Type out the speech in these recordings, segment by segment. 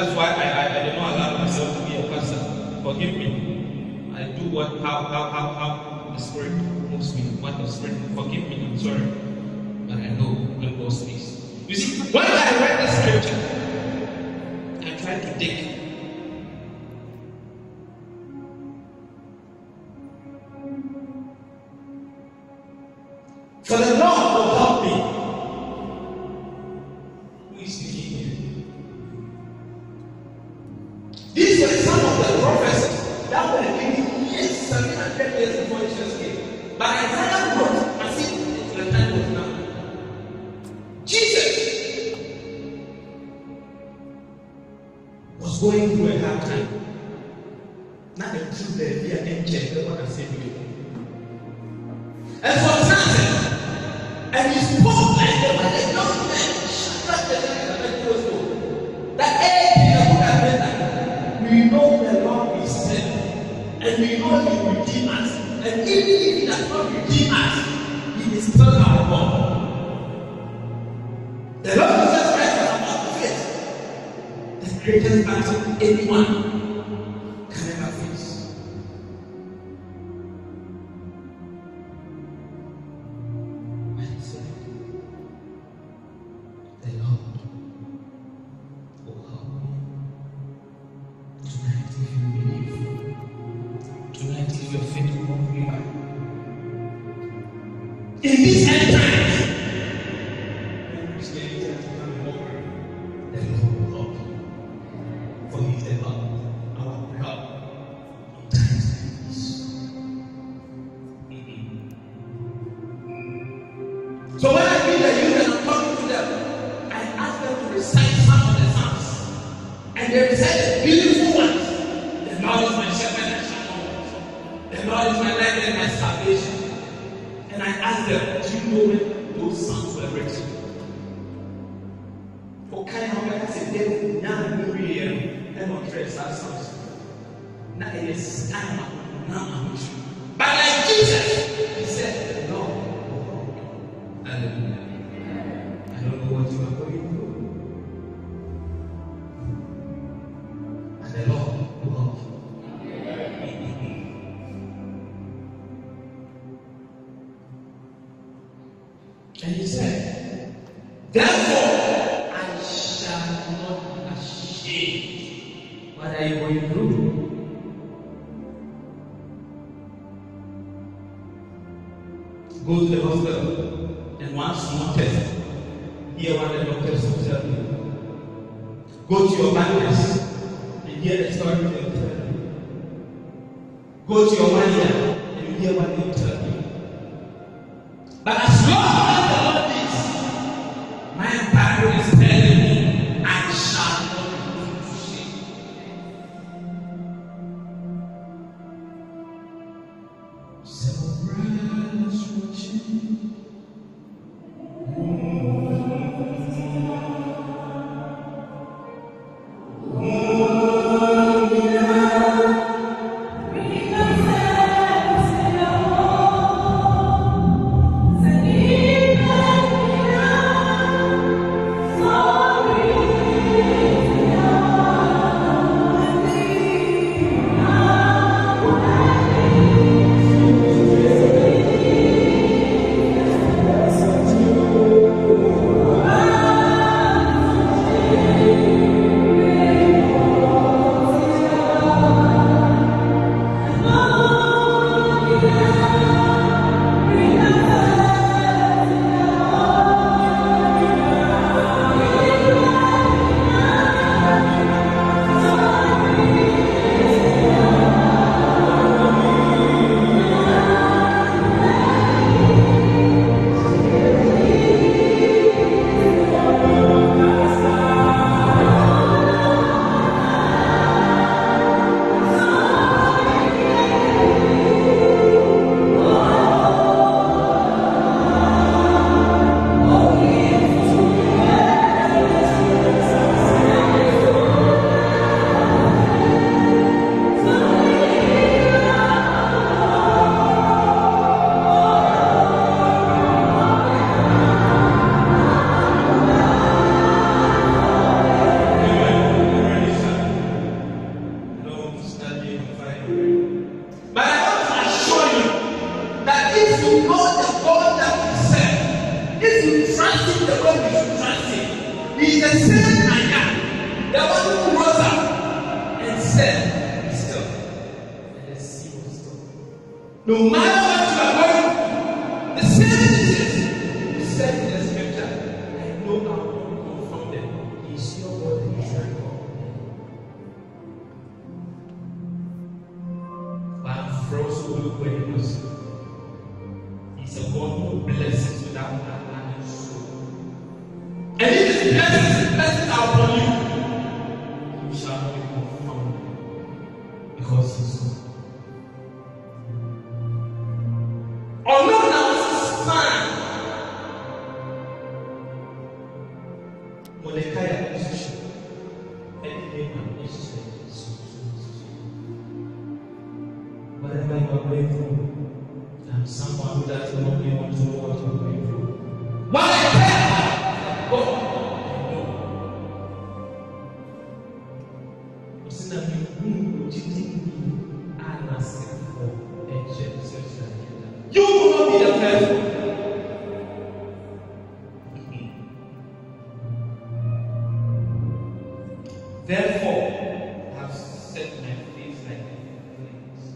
that's why I did not allow myself to be a pastor. Forgive me. I do how the Spirit moves me. What the Spirit, forgive me, I'm sorry. But I know when God speaks. You see, when I read the scripture, I tried to dig. For the Lord will help me. Who is speaking here? These were some of the prophecies that were given years, 700 years before Jesus came. But Isaiah wrote as if the time was now. Jesus was going through a hard time. Not the truth that we are entering, what I say to you. And for nothing. And he spoke like the young man, that we know the Lord is still, and we know he will redeem us. And even if he does not redeem us, he is still our God. The Lord Jesus Christ was about to face the greatest battle anyone can ever face. In these end times, when Christianity has become a mockery, the Lord will help you. For he is the Lord, our help in times like this. So when I meet the youth and I'm talking to them, I ask them to recite some of the Psalms. And they recite the beautiful ones. The Lord is my shepherd and I shall not want. The Lord is my light and my salvation. And I asked them, do you know when those songs were written? For kind of like I said, they were young, very and not dressed as songs. Now it is time, now I'm with you. But like Jesus, he said, Lord, hallelujah. I don't know what you are going through. And the Lord will help you. And he said, therefore I shall not be ashamed. What are you going through? Go to the hospital and one small test. Hear what the doctors will tell you. Go to your bankers and hear the story they will tell you. Go to your manager and hear what they will tell you. But as long as the Lord is, my Bible is telling me, I shall not be put to shame. need to trust him the way we should trust him. He is the same I am. The one who rose up and said, be still. And the sea was still. No matter what you are going through, the same Jesus who said in the scripture, I know I will not be confounded. He is your God and he is my God. But I'm frozen when he was. He's a God who blesses without allowing soul. And if his blessings are upon you, you shall not be confounded because he's God. Although now it's fine, Mordecai position and Haman is whatever you are going through, and someone who does not really want to know what you are going through. What I care God, I know. Listen to me, who would you think me and ask for a church? You will not be the first one. Therefore, I have set my face like a flint.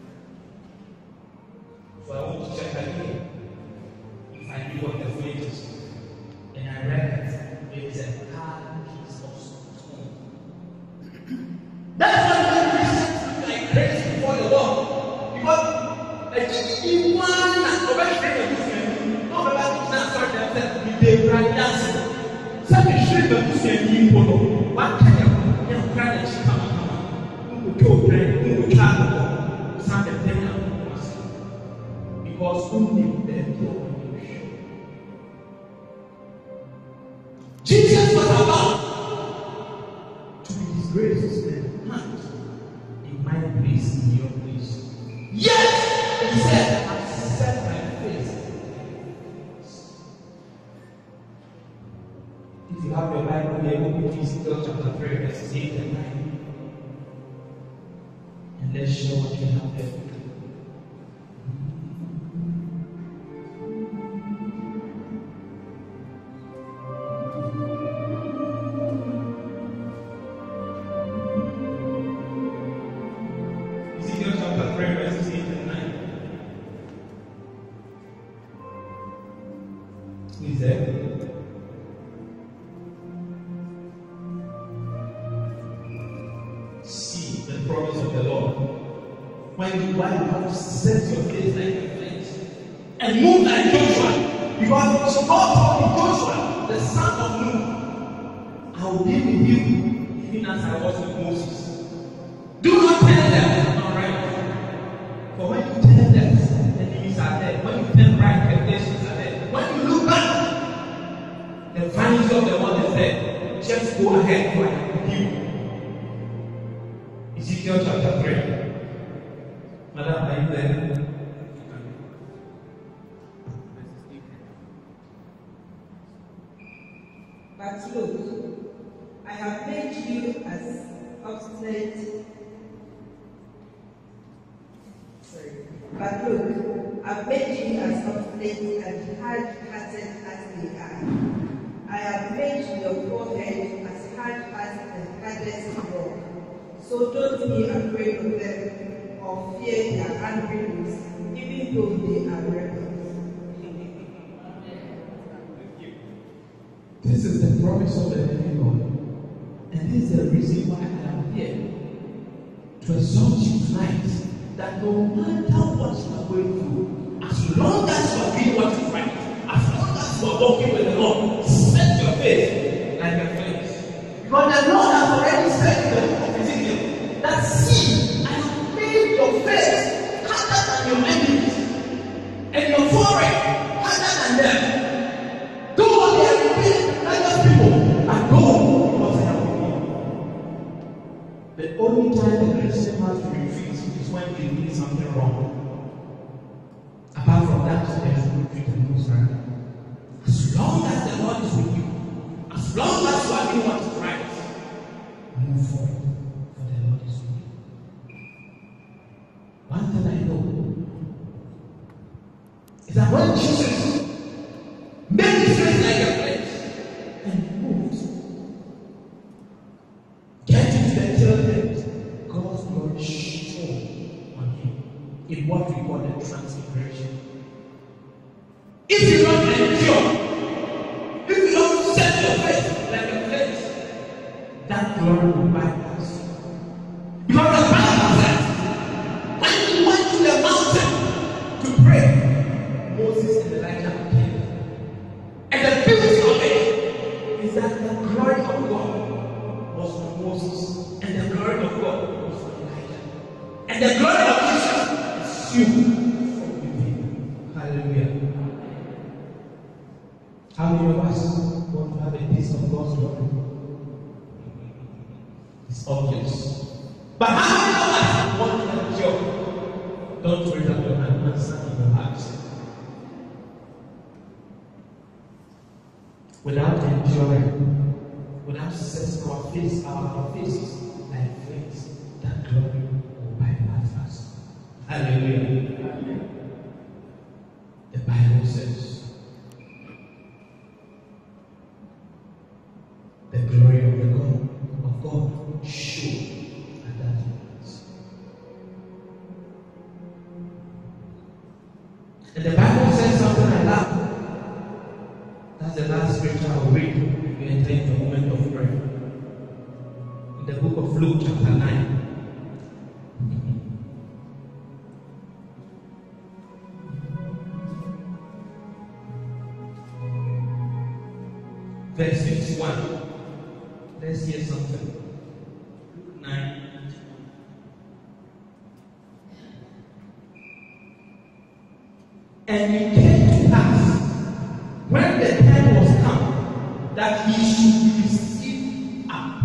So I want to check again if I knew what the flint is. And I read it is a hard piece of stone. That's why when Christians look like crazy before the Lord. Because a chicken one and over the Muslim, no matter not sorry themselves, with the brand dancing. Some shrimp the Muslim polo. What kind of crowd that you come who will go drink, who will travel, some of them because who knew them Jesus was about to be disgraced and hanged in my place, in your place. Yes, he said, I set my face. If you have your Bible here, open to Ezekiel chapter 3, verses 8 and 9. And let's show what can happen. Ezekiel chapter 3, verses 8 and 9. Who is there? The promise of the Lord. When you want to set your face like a flint and move like Joshua, because God told Joshua, the son of Nun, I will be with you, even as I was with Moses. Do not turn left nor right. For when you turn left, enemies are there. When you turn right, temptations are there. When you look back, the vanity of the world is there. Just go ahead, for I am with you. Ezekiel chapter 3. Madam, are you there? But look, I have made you as obstinate. But look, I've made you as obstinate and hard-hearted as they are. I have made your forehead as hard as the hardest rock. So don't be afraid of them or fear their angry looks, even though they are rebels. This is the promise of the living God. And this is the reason why I am here. To exhort you tonight that no matter what you are going through, as long as you are doing what is right, as long as you are walking with the Lord, set your face like a flint. Because the Lord has already said in the book of Ezekiel that see, I have made your face harder than your enemies, and your forehead harder than them. Do what they are doing, like those people, and go because I am with you. The only time the Christian has to retreat is when they do something wrong. Apart from that, there is no retreat and no surrender. As long as the Lord is with you, as long as you are doing what is right, move forward, for the Lord is with you. One thing I know is that when Jesus made his endure, if you don't set your face like a flint, that glory will bypass you. Because the Bible says, when he went to the mountain to pray, Moses and Elijah came. And the beauty of it is that the glory of God was on Moses, and the glory of God was on Elijah. And the glory of Jesus is you from within. Hallelujah. How many of us want to have a taste of God's glory? It's obvious. But how many of us want to endure? Don't raise up your hand, answer in your heart. Without enduring, without setting our faces like flames, that glory will bypass us. Hallelujah. The Bible says, the glory of God showed at that moment. And the Bible says something like that. That's the last scripture I'll read. We enter into a moment of prayer. In the book of Luke, chapter 9. Verse 51. Let's hear something. Luke 9. And it came to pass, when the time was come, that he should be received up,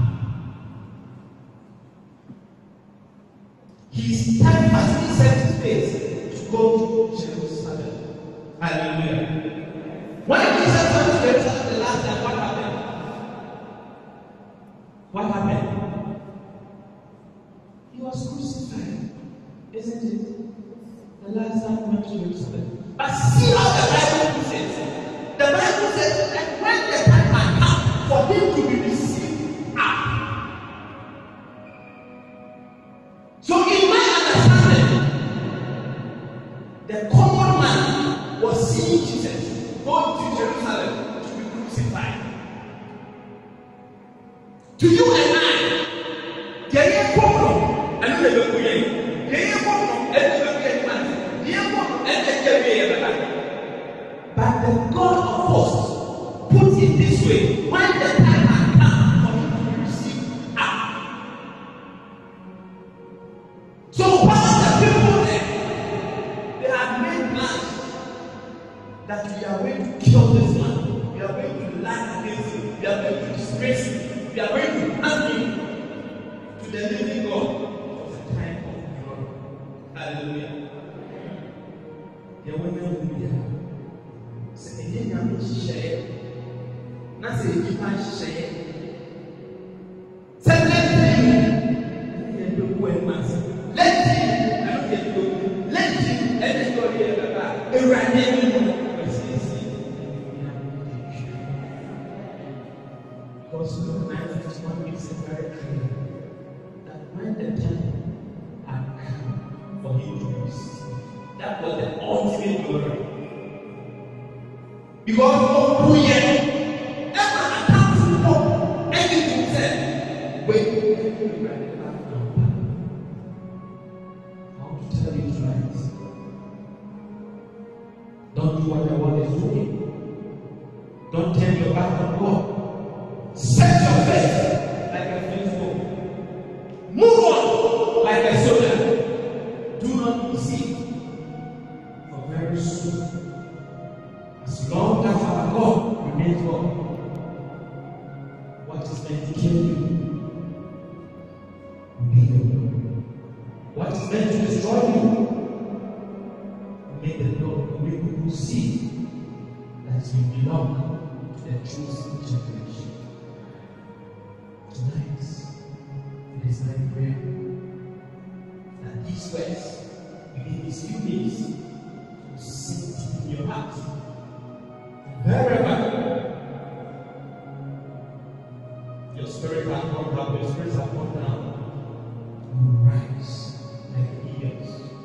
he steadfastly set his face to go to Jerusalem. Hallelujah. When Jesus went to Jerusalem the last time, what happened? What happened? He was crucified, isn't it? The last time he went to Jerusalem. But see how the Bible says. The Bible says that when the time had come for him to be received up. So in my understanding, the common man was seeing Jesus going to Jerusalem to be crucified. To you and I, there is a problem, and you never create. There is a problem, and you never create man. There is a problem, and you never create man. But the God of hosts puts it this way: when the time had come for him to be received up. So while the people there, they had made plans that we are going to kill this man, we are going to lie against him, we are going to disgrace him, we are going to hand him to the living God. It was a time of glory. Hallelujah. There were no media. Say, "Any man share, not say you can't share." Say, "Let him do well, master. Let him, I don't get to let him, and go here, because Luke 9:51 makes it very clear that when the time had come for him to receive, that was the ultimate glory. Because who yet ever attempts to know anything said, wait, I want to tell you tonight, don't do what the world is doing. Don't turn your back on God. Set your face like a flintstone. Move on like a soldier. Do not be deceived. For very soon, as long as our God remains God, what is meant to kill you will be you. What is meant to destroy you will make the Lord, will make people see that you belong to the chosen generation. Tonight, it is my prayer that these words, within these few days, will sink in your heart. Wherever your spirit has gone down, your spirits have gone down, you will rise like eagles.